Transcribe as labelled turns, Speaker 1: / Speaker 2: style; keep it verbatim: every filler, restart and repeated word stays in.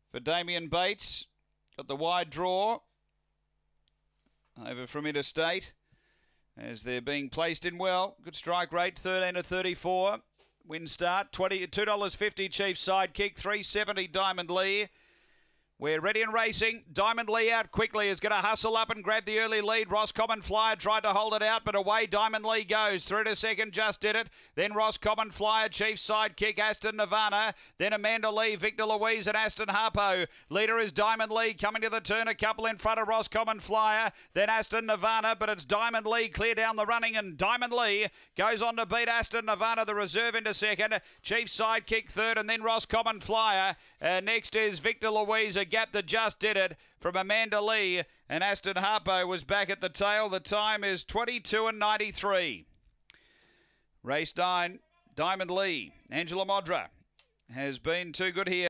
Speaker 1: for Damien Bates. Got the wide draw over from Interstate as they're being placed in well. Good strike rate, thirteen to thirty-four. Win start, twenty-two dollars fifty Chief Sidekick, three seventy Diamond Lee. We're ready and racing. Diamond Lee out quickly is going to hustle up and grab the early lead. Roscommon Flyer tried to hold it out, but away Diamond Lee goes. Through to second, just did it. Then Roscommon Flyer, Chief Sidekick, Aston Nirvana. Then Amanda Lee, Victor Louise and Aston Harpo. Leader is Diamond Lee coming to the turn, a couple in front of Roscommon Flyer. Then Aston Nirvana, but it's Diamond Lee clear down the running, and Diamond Lee goes on to beat Aston Nirvana, the reserve, into second. Chief Sidekick third, and then Roscommon Flyer. Uh, next is Victor Louise, a gap that just did it from Amanda Lee, and Aston Harpo was back at the tail. The time is twenty-two and ninety-three. Race nine, Diamond Lee. Angela Modra has been too good here.